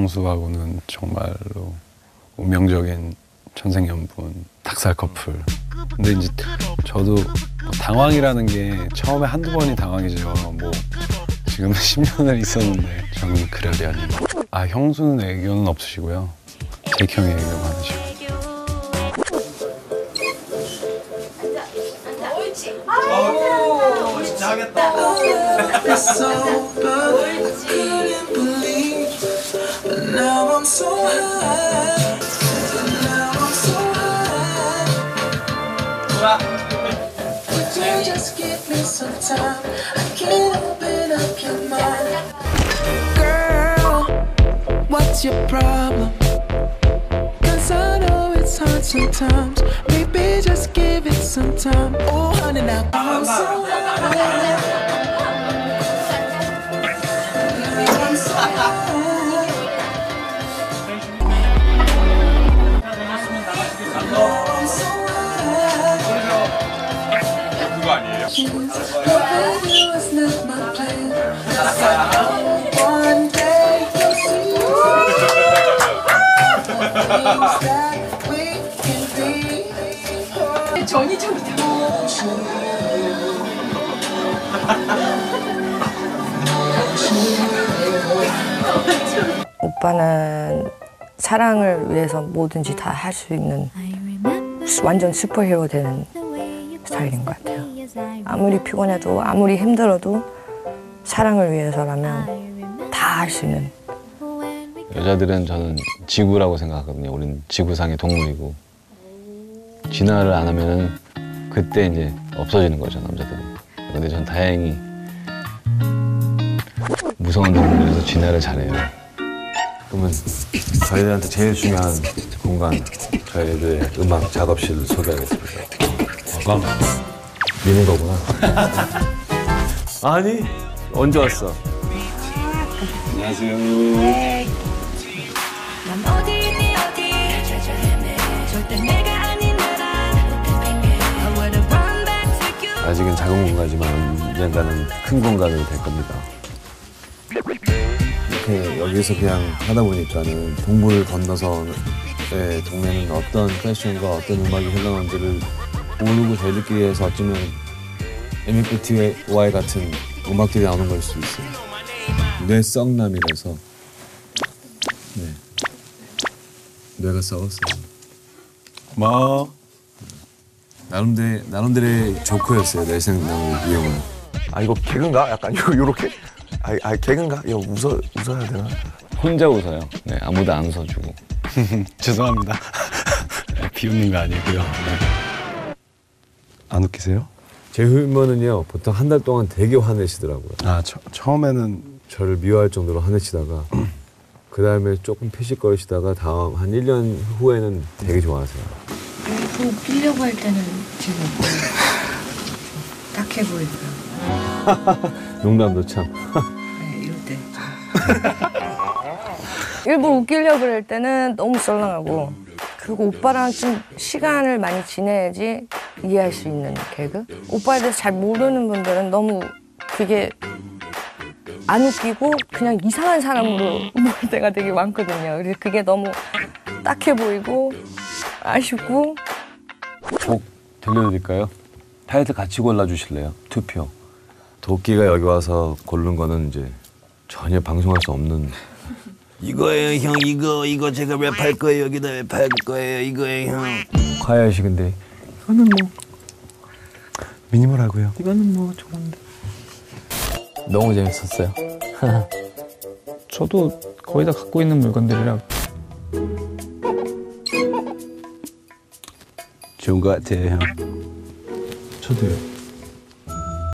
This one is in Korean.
형수하고는 정말로 운명적인 천생연분, 닭살 커플. 근데 이제 저도 당황이라는 게 처음에 한두 번이 당황이죠. 뭐 지금 10년을 있었는데 저는 그럴이 아니고. 아, 형수는 애교는 없으시고요. 제형이 애교 많으시고. 진짜 하겠다. Girl, what's your problem? 'Cause I know it's hard sometimes. Maybe just give it some time. Oh, honey, now I'm so 그거 아니에요? 전이적이다. 오빠는 사랑을 위해서 뭐든지 다 할 수 있는 완전 슈퍼히어로 되는 스타일인 것 같아요. 아무리 피곤해도 아무리 힘들어도 사랑을 위해서라면 다 할 수 있는. 여자들은 저는 지구라고 생각하거든요. 우린 지구상의 동물이고 진화를 안 하면 그때 이제 없어지는 거죠, 남자들이. 근데 전 다행히 무서운 동물에서 진화를 잘해요. 그러면 저희들한테 제일 중요한 공간, 저희들의 음악 작업실을 소개하겠습니다. 미는 거구나. 아니, 언제 왔어? 안녕하세요. 난 어디 있니 어디 절대 내가 아닌 나라 I wanna run back to you. 아직은 작은 공간이지만 언젠가는 큰 공간으로 될 겁니다. 이렇게 여기서 그냥 하다 보니까는 동물을 건너서의 동네는 어떤 패션과 어떤 음악이 흘러나오는지를 모르고 저희들끼리 해서 어쩌면 MFTY 같은 음악들이 나오는 걸 수도 있어요. 뇌썩남이라서 네. 뇌가 썩었어요. 뭐 나름대로의 조커였어요. 뇌생남을 이용한. 아 이거 개그인가? 약간 요렇게? 개그인가? 이거 웃어야 되나? 혼자 웃어요. 네, 아무도 안 웃어주고. 죄송합니다. 비웃는 거 아니고요. 네. 안 웃기세요? 제 휴머는요 보통 한 달 동안 되게 화내시더라고요. 아, 처음에는 저를 미워할 정도로 화내시다가 그 다음에 조금 피식거리시다가 다음 한 1년 후에는 되게 좋아하세요. 또 웃기려고 할 때는 지금 딱해 보이고요. 농담도 참. 네, 이럴 때. 일부러 웃기려고 그럴 때는 너무 썰렁하고, 그리고 오빠랑 좀 시간을 많이 지내야지 이해할 수 있는 개그? 오빠에 대해서 잘 모르는 분들은 너무 그게 안 웃기고 그냥 이상한 사람으로 볼 때가 되게 많거든요. 그래서 그게 너무 딱해 보이고 아쉽고. 곡 들려드릴까요? 타이틀 같이 골라주실래요? 투표. 도끼가 여기 와서 고른 거는 이제 전혀 방송할 수 없는. 이거예요 형 이거 제가 랩할 거예요 여기다 랩할 거예요 이거예요 형. 화야시 근데 이거는 뭐 미니멀하고요. 이거는 뭐 좋은데. 너무 재밌었어요. 저도 거의 다 갖고 있는 물건들이라. 좋은 것 같아요, 형. 저도요.